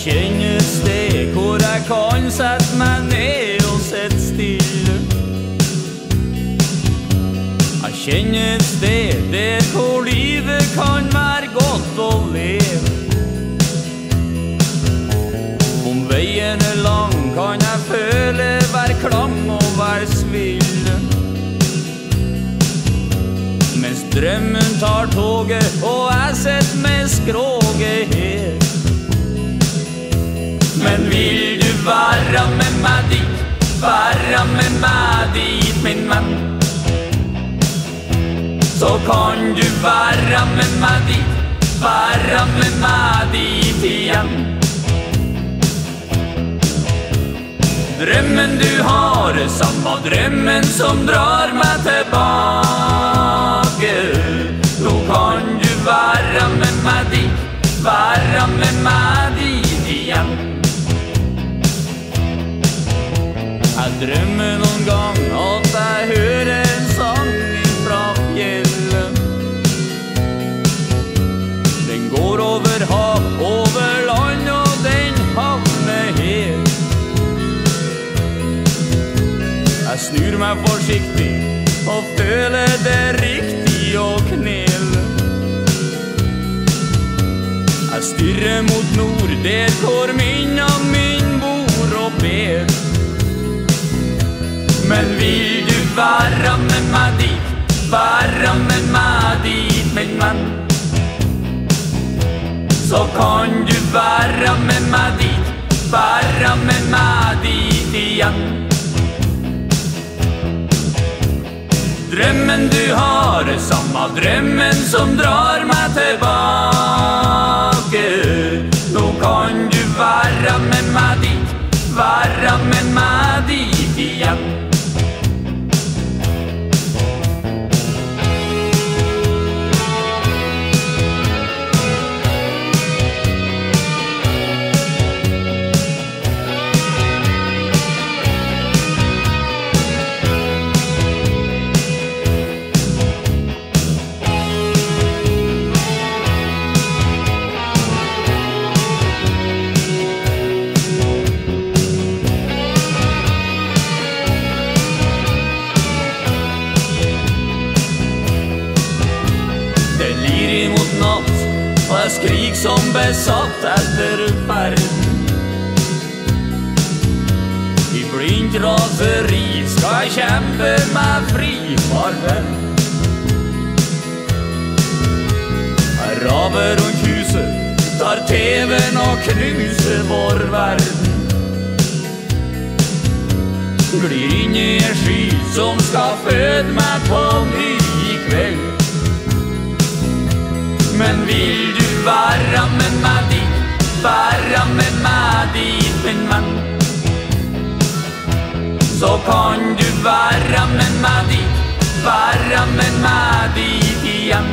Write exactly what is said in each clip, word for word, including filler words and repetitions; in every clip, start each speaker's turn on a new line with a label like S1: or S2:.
S1: kjenner et sted hvor jeg kan sette meg ned og sitte stille. Jeg kjenner et sted der hvor livet kan være godt å leve. Om veien er lang kan jeg føle hver klang og hver sville. Mens drømmen tar toget og jeg sitter med skroget her. Men vil du være med meg dit, være med meg dit, min venn, så kan du være med meg dit, være med meg dit igjen. Drømmen du har er samme drømmen som drar meg tilbake. Nå kan du være med meg dit, være med meg dit igjen. Jeg drømmer noen gang at jeg hører en sang fra fjellet. Den går over hav, over land, og den havner her. Jeg snur meg forsiktig og føler det riktig å knele. Jeg styrer mot nord, der hvor minna min bor og ber. Men vil du være med meg dit, være med meg dit, min venn, så kan du være med meg dit, være med meg dit igjen. Drømmen du har er samme drømmen som drar meg tilbake. Nå kan du være med meg dit, være med meg dit igjen. Og jeg skrik som besatt etter ferden. I blindt raseri skal jeg kjempe meg fri, farvel. Jeg raver rundt huset, tar TV-en og knuser vår verden. Glir inn i en sky som skal føde meg på ny i kveld. Men vil du være med meg dit, være med meg dit, min venn, så kan du være med meg dit, være med meg dit igjen.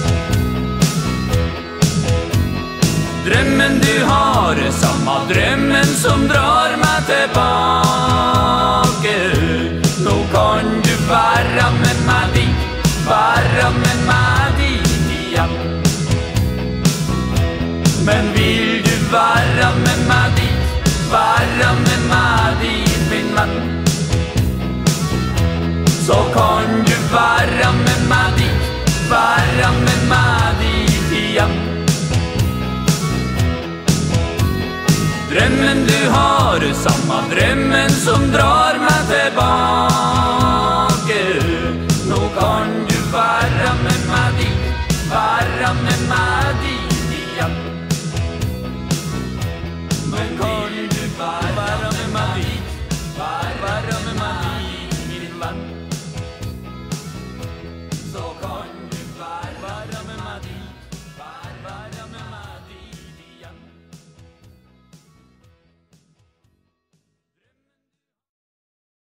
S1: Drømmen du har er samme drømmen som drar meg tilbake. Nå kan du være med meg dit, være med meg dit igjen. Men vil du være med meg dit, være med meg dit, min venn, så kan du være med meg dit, være med meg dit igjen. Drømmen du har er samme drømmen som drar